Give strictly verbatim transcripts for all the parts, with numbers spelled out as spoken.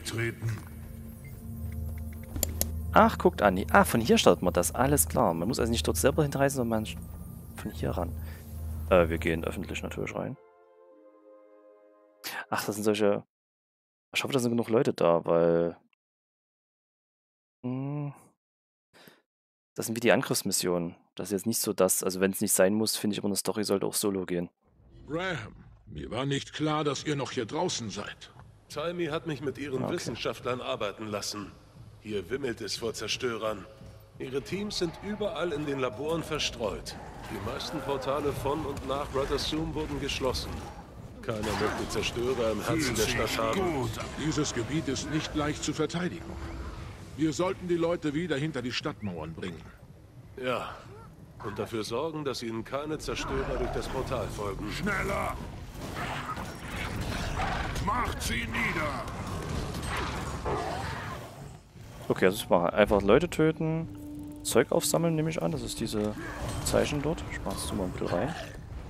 beitreten. Ach, guckt an. Ah, von hier startet man das. Alles klar. Man muss also nicht dort selber hinreisen, sondern man von hier ran. Äh, wir gehen öffentlich natürlich rein. Ach, das sind solche... Ich hoffe, da sind genug Leute da, weil... Hm, das sind wie die Angriffsmissionen. Das ist jetzt nicht so das... Also wenn es nicht sein muss, finde ich immer, eine Story sollte auch solo gehen. Graham, mir war nicht klar, dass ihr noch hier draußen seid. Taimi hat mich mit ihren Okay. Wissenschaftlern arbeiten lassen. Hier wimmelt es vor Zerstörern. Ihre Teams sind überall in den Laboren verstreut. Die meisten Portale von und nach Radasum wurden geschlossen. Keiner möchte Zerstörer im Herzen der Stadt haben. Gut. Dieses Gebiet ist nicht leicht zu verteidigen. Wir sollten die Leute wieder hinter die Stadtmauern bringen. Ja. Und dafür sorgen, dass ihnen keine Zerstörer durch das Portal folgen. Schneller! Macht sie nieder! Okay, also ich mache einfach Leute töten, Zeug aufsammeln, nehme ich an. Das ist diese Zeichen dort. Ich mache es mal ein bisschen rein.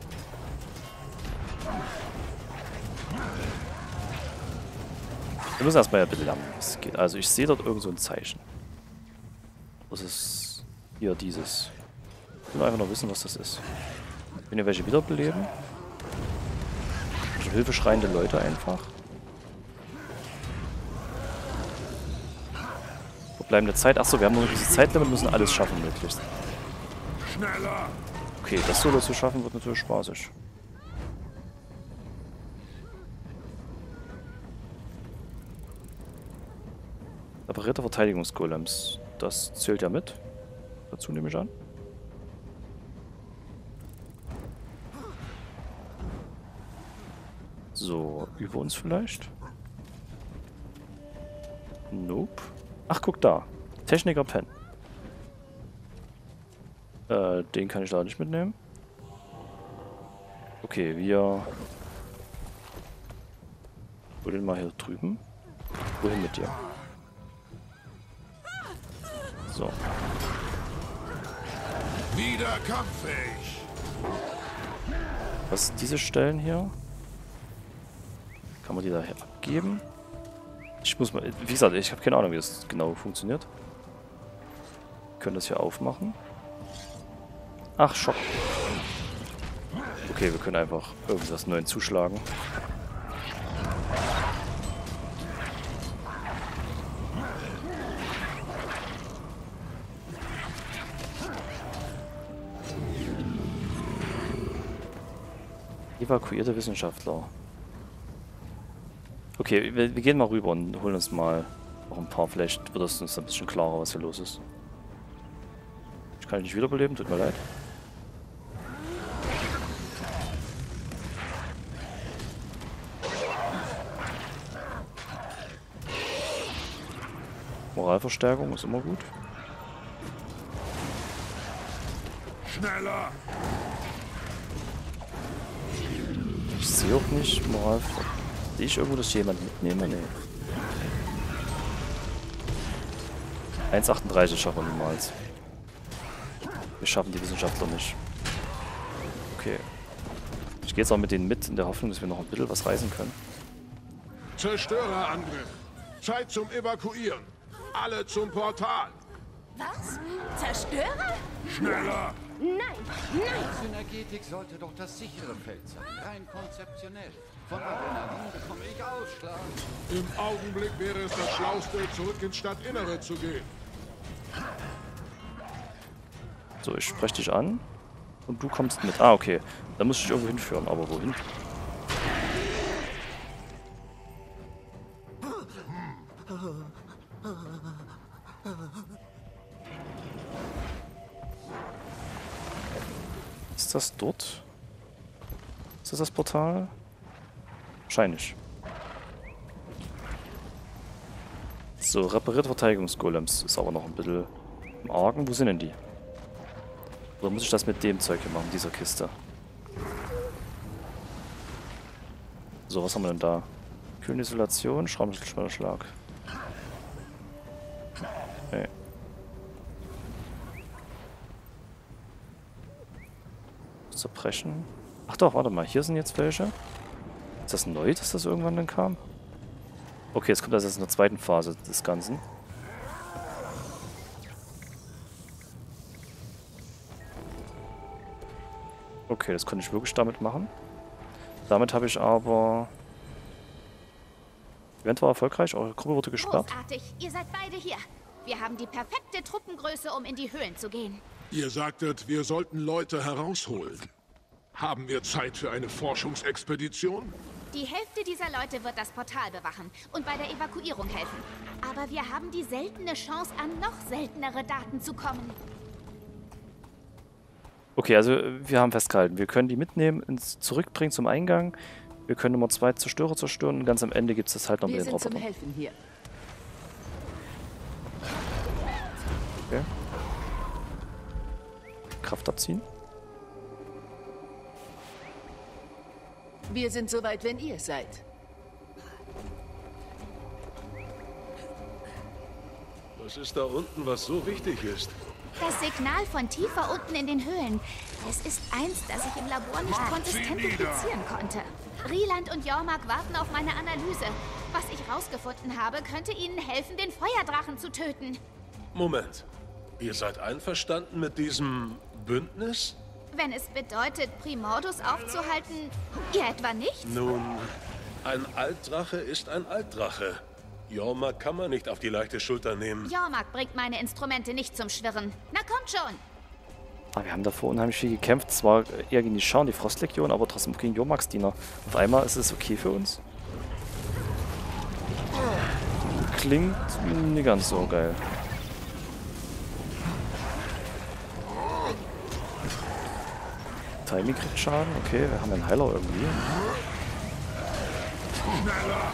Wir müssen erstmal ein bisschen lernen, wie es geht. Also ich sehe dort irgend so ein Zeichen. Das ist hier dieses. Ich will einfach nur wissen, was das ist. Wenn ihr welche wiederbeleben. Also hilfeschreiende Leute einfach. Verbleibende Zeit. Achso, wir haben nur diese Zeitlimit, müssen alles schaffen möglichst. Schneller! Okay, das Solo zu schaffen wird natürlich spaßig. Reparierte Verteidigungsgolems. Das zählt ja mit. Dazu nehme ich an. So, über uns vielleicht? Nope. Ach, guck da. Techniker Pen. Äh, den kann ich da nicht mitnehmen. Okay, wir... Wo denn mal hier drüben? Wohin mit dir? So. Wieder kampffähig! Was sind diese Stellen hier? Kann man die da abgeben? Ich muss mal... Wie gesagt, ich habe keine Ahnung, wie das genau funktioniert. Wir können das hier aufmachen. Ach, Schock. Okay, wir können einfach irgendwas Neues zuschlagen. Evakuierte Wissenschaftler. Okay, wir, wir gehen mal rüber und holen uns mal noch ein paar. Vielleicht wird es uns ein bisschen klarer, was hier los ist. Ich kann ihn nicht wiederbeleben, tut mir leid. Moralverstärkung ist immer gut. Schneller! Ich sehe auch nicht Moral. Sehe ich irgendwo, dass ich jemanden mitnehme? Nee. eins Komma achtunddreißig schaffen wir niemals. Wir schaffen die Wissenschaftler nicht. Okay. Ich gehe jetzt auch mit denen mit, in der Hoffnung, dass wir noch ein bisschen was reisen können. Zerstörerangriff! Zeit zum Evakuieren! Alle zum Portal! Was? Zerstörer? Schneller! Nein, nein! Synergetik sollte doch das sichere Feld sein. Rein konzeptionell. Von Adrenalin bekomme ich Ausschlag. Im Augenblick wäre es das Schlauste, zurück ins Stadtinnere zu gehen. So, ich spreche dich an. Und du kommst mit. Ah, okay. Da muss ich dich irgendwo hinführen. Aber wohin? Ist das dort? Ist das das Portal? Wahrscheinlich. So, reparierte Verteidigungsgolems. Ist aber noch ein bisschen im Argen. Wo sind denn die? Oder muss ich das mit dem Zeug hier machen, dieser Kiste? So, was haben wir denn da? Kühlenisolation, Schraubenschlag. Nee. Zerbrechen. Ach doch, warte mal, hier sind jetzt welche. Ist das neu, dass das irgendwann dann kam? Okay, jetzt kommt das jetzt in der zweiten Phase des Ganzen. Okay, das konnte ich wirklich damit machen. Damit habe ich aber... Event war erfolgreich, eure Gruppe wurde gesperrt. Großartig, ihr seid beide hier. Wir haben die perfekte Truppengröße, um in die Höhlen zu gehen. Ihr sagtet, wir sollten Leute herausholen. Haben wir Zeit für eine Forschungsexpedition? Die Hälfte dieser Leute wird das Portal bewachen und bei der Evakuierung helfen. Aber wir haben die seltene Chance, an noch seltenere Daten zu kommen. Okay, also wir haben festgehalten, wir können die mitnehmen, ins zurückbringen zum Eingang. Wir können Nummer zwei Zerstörer zerstören und ganz am Ende gibt es das halt noch Wir mit den sind zum Robotern. Helfen hier. Okay. Kraft abziehen. Wir sind soweit, wenn ihr seid. Was ist da unten, was so wichtig ist? Das Signal von tiefer unten in den Höhlen. Es ist eins, das ich im Labor nicht konsistent duplizieren konnte. Rieland und Jormak warten auf meine Analyse. Was ich rausgefunden habe, könnte ihnen helfen, den Feuerdrachen zu töten. Moment. Ihr seid einverstanden mit diesem Bündnis? Wenn es bedeutet, Primordus aufzuhalten, ihr etwa nicht? Nun, ein Altdrache ist ein Altdrache. Jormak kann man nicht auf die leichte Schulter nehmen. Jormak bringt meine Instrumente nicht zum Schwirren. Na kommt schon! Ah, wir haben davor unheimlich viel gekämpft. Zwar eher gegen die Schar und die Frostlegion, aber trotzdem gegen Jormaks Diener. Auf einmal ist es okay für uns. Klingt nicht ganz so geil. Timing kriegt Schaden. Okay, wir haben einen Heiler irgendwie. Schneller!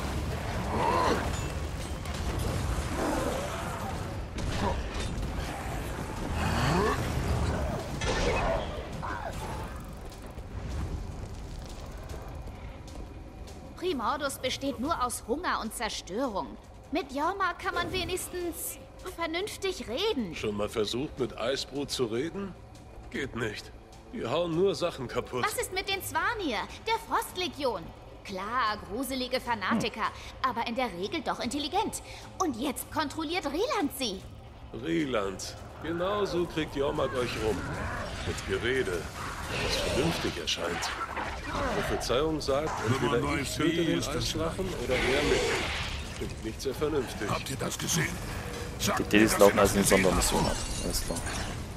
Primordus besteht nur aus Hunger und Zerstörung. Mit Jormak kann man wenigstens vernünftig reden. Schon mal versucht, mit Eisbrut zu reden? Geht nicht. Die hauen nur Sachen kaputt. Was ist mit den Zwanir, der Frostlegion? Klar, gruselige Fanatiker, aber in der Regel doch intelligent. Und jetzt kontrolliert Rieland sie. Rieland. Genau so kriegt Jormak euch rum. Mit Gerede, was vernünftig erscheint. Prophezeiung sagt, entweder man ich weiß töte nie, den ist das Eisdrachen oder er mich. Klingt nicht sehr vernünftig. Habt ihr das gesehen? Sagt Die mir, Dailies dass laufen ihr also das eine gesehen Sondermission habt. ab. Alles klar.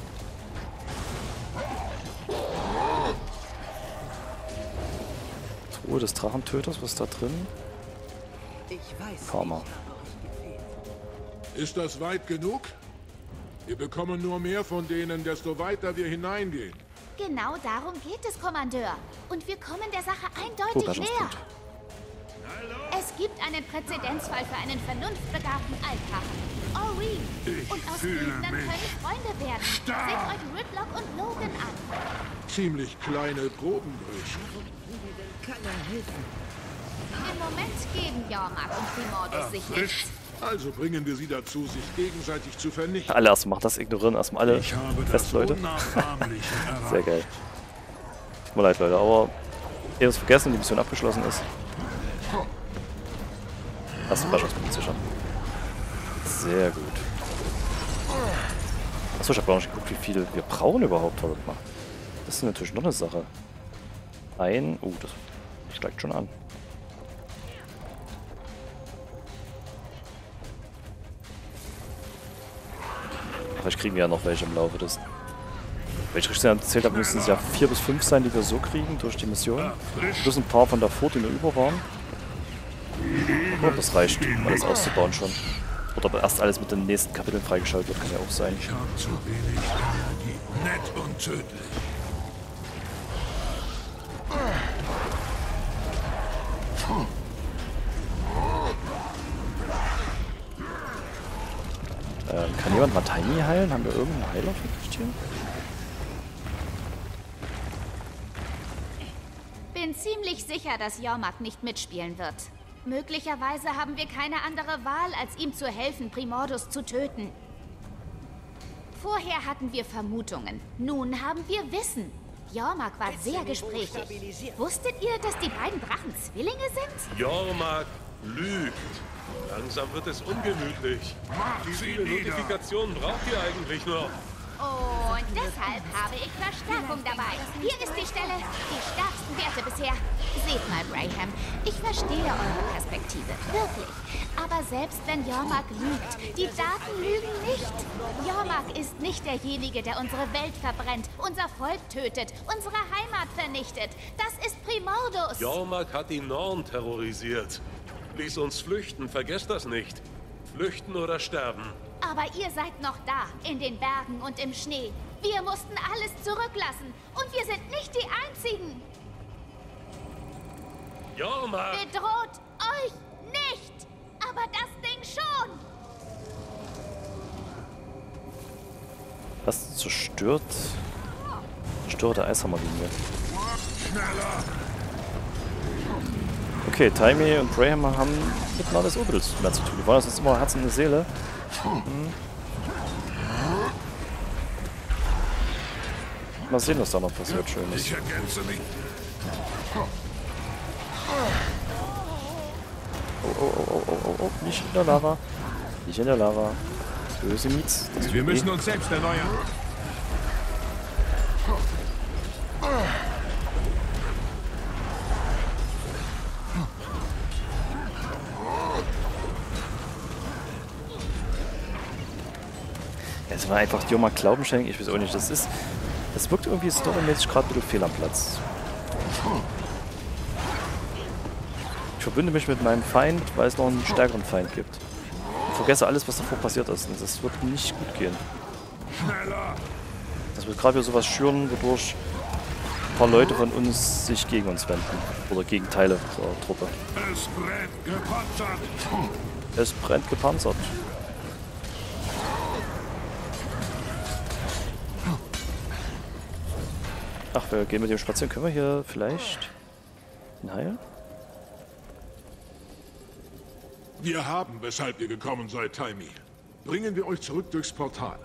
Truhe des Drachentöters, was ist da drin? Ich weiß. Karma. Ist das weit genug? Wir bekommen nur mehr von denen, desto weiter wir hineingehen. Genau darum geht es, Kommandeur. Und wir kommen der Sache Oh, eindeutig näher. Forschungspunkt. Es gibt einen Präzedenzfall für einen vernunftbegabten Altdrachen. Ori. Ich Und aus fühle Gegnern mich können Freunde werden. stark. Seht euch Ridlock und Logan an. Ziemlich kleine Probengrößen. Im Moment geben Jormak und Primordus sich Frisch. nicht. Also bringen wir sie dazu, sich gegenseitig zu vernichten. Alle erstmal machen das, ignorieren erstmal alle Ich habe das fest, Leute. Unnachahmliche erreicht. Sehr geil. Tut mir leid, Leute, aber ehe es vergessen und die Mission abgeschlossen ist. Hast du Forschungspunkt sicher. Sehr gut. Achso, ich habe auch nicht geguckt, wie viele wir brauchen überhaupt. Warte mal. Das ist natürlich noch eine Sache. Ein. Uh, das steigt schon an. Vielleicht kriegen wir ja noch welche im Laufe des. Wenn ich richtig erzählt habe, müssen es ja vier bis fünf sein, die wir so kriegen durch die Mission. Plus ein paar von davor, die nur über waren. Oh, das reicht, um alles auszubauen schon. Oder aber erst alles mit den nächsten Kapiteln freigeschaltet wird, kann ja auch sein. Ich habe zu wenig Energie. Nett und tödlich. Ähm, kann jemand mal Tiny heilen? Haben wir irgendeinen Heiler vielleicht hier? Bin ziemlich sicher, dass Jormak nicht mitspielen wird. Möglicherweise haben wir keine andere Wahl, als ihm zu helfen, Primordus zu töten. Vorher hatten wir Vermutungen. Nun haben wir Wissen. Jormak war sehr gesprächig. Wusstet ihr, dass die beiden Drachen Zwillinge sind? Jormak Lügt. Langsam wird es ungemütlich. Wie viele Notifikationen braucht ihr eigentlich noch? Und deshalb habe ich Verstärkung dabei. Hier ist die Stelle. Die stärksten Werte bisher. Seht mal, Braham. Ich verstehe eure Perspektive. Wirklich. Aber selbst wenn Jormak lügt, die Daten lügen nicht. Jormak ist nicht derjenige, der unsere Welt verbrennt, unser Volk tötet, unsere Heimat vernichtet. Das ist Primordus. Jormak hat die Norn terrorisiert. Ließ uns flüchten, vergesst das nicht. Flüchten oder sterben. Aber ihr seid noch da, in den Bergen und im Schnee. Wir mussten alles zurücklassen. Und wir sind nicht die Einzigen. Jormak! Bedroht euch nicht! Aber das Ding schon! Was zerstört? Zerstört der Eishammerlinie. Okay, Taimi und Braham haben mit Nardis Obelix mehr zu tun. Die wollen uns jetzt immer Herz in der Seele. Hm. Mal sehen, was da noch passiert. Schönes. Ich ergänze mich. Oh, oh, oh, oh, oh, oh, oh, nicht in der Lava. Nicht in der Lava. Böse Miets. Das Wir tut müssen weh. uns selbst erneuern. Es war einfach Jormak Glauben schenken, ich weiß auch nicht. Das ist. Das wirkt irgendwie storymäßig gerade ein bisschen fehl am Platz. Ich verbünde mich mit meinem Feind, weil es noch einen stärkeren Feind gibt. Ich vergesse alles, was davor passiert ist. Und das wird nicht gut gehen. Das wird gerade wieder sowas schüren, wodurch ein paar Leute von uns sich gegen uns wenden. Oder gegen Teile der Truppe. Es brennt gepanzert. Es brennt gepanzert. Ach, wir gehen mit dem spazieren. Können wir hier vielleicht ein Heil? Wir haben, weshalb ihr gekommen seid, Taimi. Bringen wir euch zurück durchs Portal.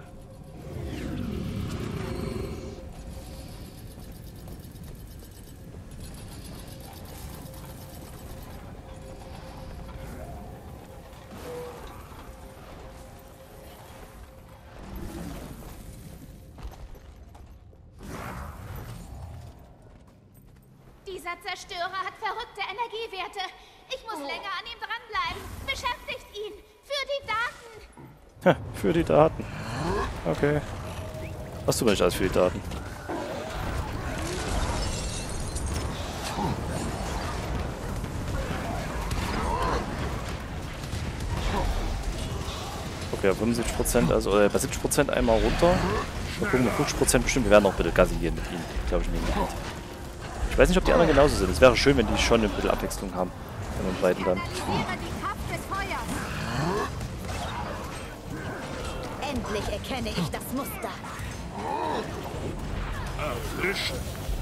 Dieser Zerstörer hat verrückte Energiewerte. Ich muss länger an ihm dranbleiben. Beschäftigt ihn. Für die Daten. Ha, für die Daten. Okay. Was tun wir nicht alles für die Daten? Okay, ja, fünfundsiebzig Prozent, also äh, bei siebzig Prozent einmal runter. Mal gucken, bei fünfzig Prozent bestimmt. Wir werden noch bitte Gassi gehen mit ihnen. Glaube ich nicht. Ich weiß nicht, ob die anderen genauso sind. Es wäre schön, wenn die schon ein bisschen Abwechslung haben. Von den beiden dann. Endlich erkenne ich das Muster. Erfrischen.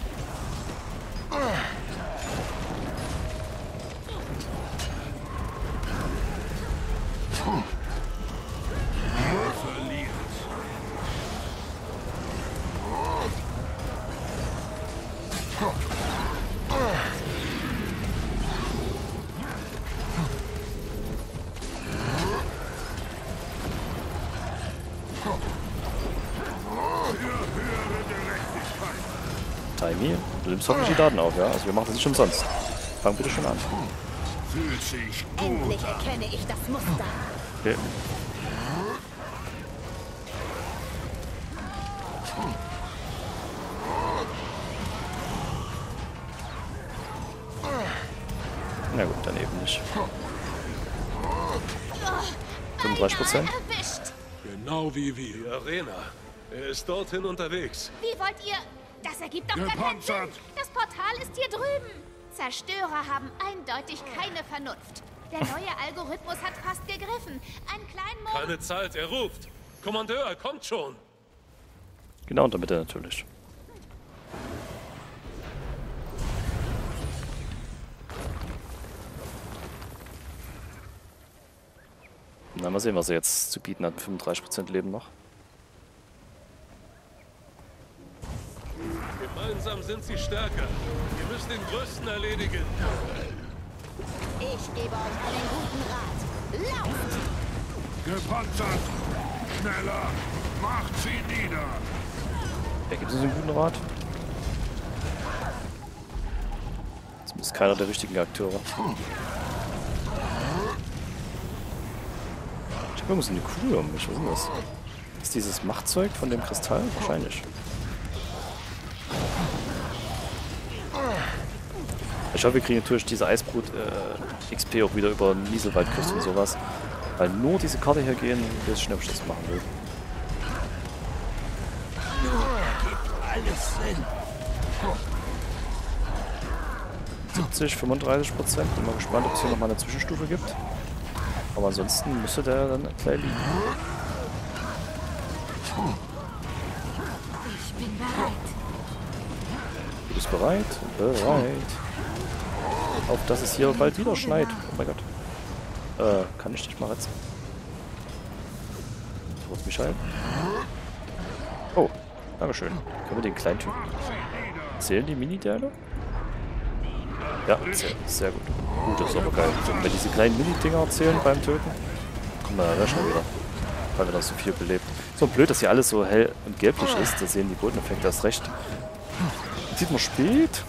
Verliert. Taimi, du nimmst hoffentlich die Daten auf, ja? Also wir machen das nicht umsonst. Fang bitte schon an. Fühlt sich gut. Endlich erkenne ich das Muster. Okay. Na gut, dann eben nicht. fünfunddreißig Prozent. Erwischt. Genau wie wir. Die Arena. Er ist dorthin unterwegs. Wie wollt ihr... Das ergibt doch gar keinen Sinn. Gepanzert. Das Portal ist hier drüben. Zerstörer haben eindeutig keine Vernunft. Der neue Algorithmus hat fast gegriffen. Einen kleinen Moment. Keine Zeit, er ruft. Kommandeur, kommt schon. Genau in der Mitte natürlich. Na, mal sehen, was er jetzt zu bieten hat. fünfunddreißig Prozent Leben noch. Gemeinsam sind sie stärker. Ihr müsst den Größten erledigen. Ich gebe euch einen guten Rat. Lauft! Gepanzert! Schneller! Macht sie nieder! Wer gibt uns einen guten Rat? Zumindest keiner der richtigen Akteure. Ich habe irgendwo so eine Kugel um mich. Was ist denn das? Ist dieses Machtzeug von dem Kristall? Wahrscheinlich. Ich hoffe, wir kriegen natürlich diese Eisbrut äh, X P auch wieder über Nieselwaldküste und sowas. Weil nur diese Karte hier gehen, wie es schnell das machen will. siebzig, fünfunddreißig Prozent. Bin mal gespannt, ob es hier nochmal eine Zwischenstufe gibt. Aber ansonsten müsste der dann gleich liegen. Ich bin bereit. Du bist bereit? Bereit. Auf dass es hier bald wieder schneit. Oh mein Gott. Äh, kann ich dich mal retzen? Du musst mich halten. Oh, dankeschön. Können wir den kleinen Typen... Zählen die Mini-Teile? Ja, sehr, sehr gut. Gut, das ist aber geil. So, wenn diese kleinen Mini-Dinger zählen beim Töten, kommen wir da schnell wieder. Weil wir da so viel belebt. So blöd, dass hier alles so hell und gelblich ist. Da sehen die Bodeneffekte erst recht. Sieht man spät.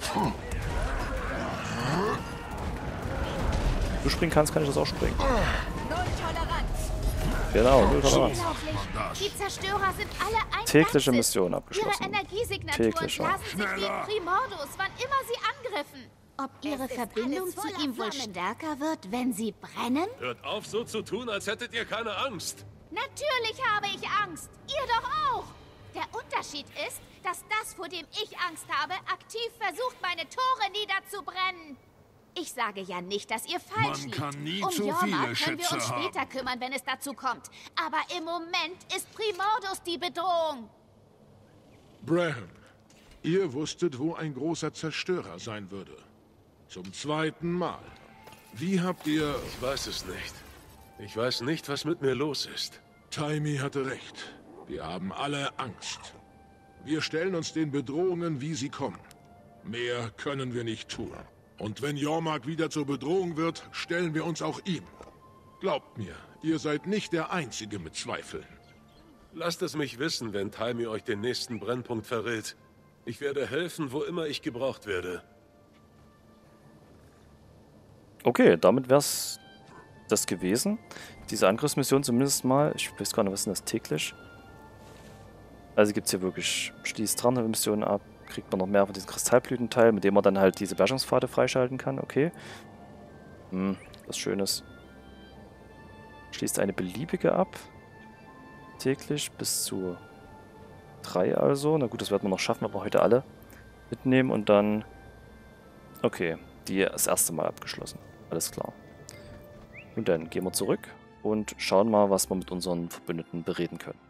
Du springen kannst, kann ich das auch springen. Null Toleranz. Genau, null Toleranz. Die Zerstörer sind alle ein Tägliche Ganzes. Mission Ihre abgeschlossen. Energiesignaturen Tägliche. blasen sich wie Primordus, wann immer sie angriffen. Ob ihre ist Verbindung alles zu voller ihm wohl Flammen. stärker wird, wenn sie brennen? Hört auf, so zu tun, als hättet ihr keine Angst. Natürlich habe ich Angst. Ihr doch auch. Der Unterschied ist, dass das, vor dem ich Angst habe, aktiv versucht, meine Tore niederzubrennen. Ich sage ja nicht, dass ihr falsch Man kann nie liegt. Um zu Jorma viele können wir Schätze uns später haben. kümmern, wenn es dazu kommt. Aber im Moment ist Primordus die Bedrohung. Braham, ihr wusstet, wo ein großer Zerstörer sein würde. Zum zweiten Mal. Wie habt ihr... Ich weiß es nicht. Ich weiß nicht, was mit mir los ist. Taimi hatte recht. Wir haben alle Angst. Wir stellen uns den Bedrohungen, wie sie kommen. Mehr können wir nicht tun. Und wenn Jormark wieder zur Bedrohung wird, stellen wir uns auch ihm. Glaubt mir, ihr seid nicht der Einzige mit Zweifeln. Lasst es mich wissen, wenn Taimi euch den nächsten Brennpunkt verrät. Ich werde helfen, wo immer ich gebraucht werde. Okay, damit wäre es das gewesen. Diese Angriffsmission zumindest mal. Ich weiß gar nicht, was ist denn das täglich? Also gibt es hier wirklich, schließt dreihundert Missionen ab, kriegt man noch mehr von diesem Kristallblütenteil, mit dem man dann halt diese Bergungspfade freischalten kann. Okay. Hm, was Schönes. Schließt eine beliebige ab. Täglich bis zu drei also. Na gut, das werden wir noch schaffen, aber heute alle mitnehmen und dann... Okay, die das erste Mal abgeschlossen. Alles klar. Und dann gehen wir zurück und schauen mal, was wir mit unseren Verbündeten bereden können.